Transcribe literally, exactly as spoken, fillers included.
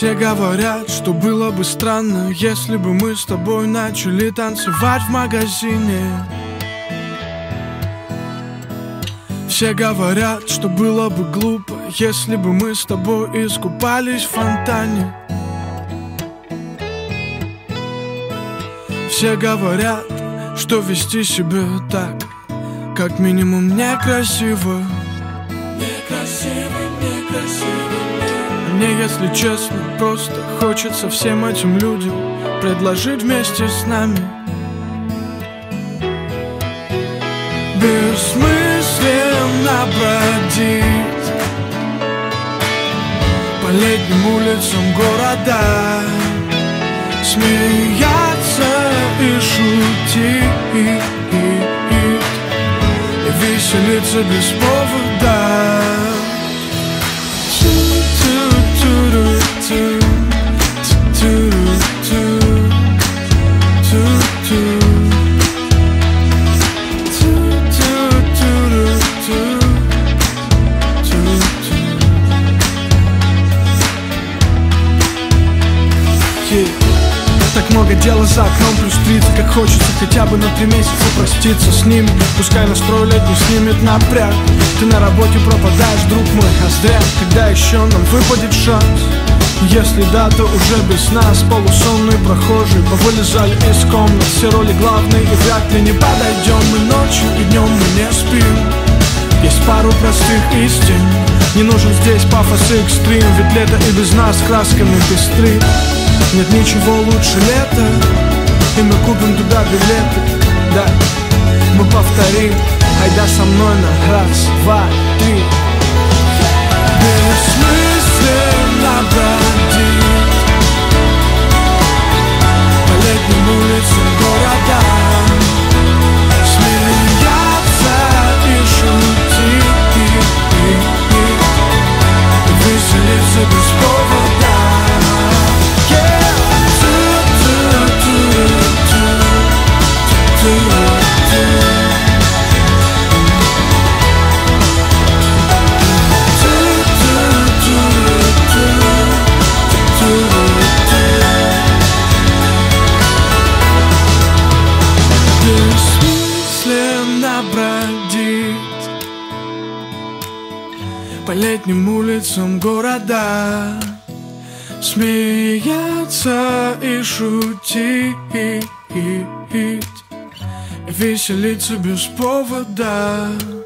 Все говорят, что было бы странно, если бы мы с тобой начали танцевать в магазине. Все говорят, что было бы глупо, если бы мы с тобой искупались в фонтане. Все говорят, что вести себя так, как минимум некрасиво. Некрасиво, некрасиво. Мне, если честно, просто хочется всем этим людям предложить вместе с нами бессмысленно бродить по летним улицам города, смеяться и шутить, и веселиться без повода. Так много дела за окном, плюс тридцать, как хочется хотя бы на три месяца проститься с ними. Пускай настрой летний снимет напряг. Ты на работе пропадаешь, друг мой, а зря. Когда еще нам выпадет шанс? Если да, то уже без нас. Полусонные прохожие повылезали из комнат. Все роли главные и вряд ли не подойдем. Мы ночью и днем мы не спим. Есть пару простых истин. Не нужен здесь пафос и экстрим, ведь лето и без нас красками пестрит. Нет ничего лучше лета, и мы купим туда билеты. Да, мы повторим, айда со мной на раз, два, три. Бессмысленно бродить по летним улицам города, смеяться и шутить, и веселиться без повода. Бессмысленно бродить по летним улицам города, смеяться и шутить, веселиться без повода.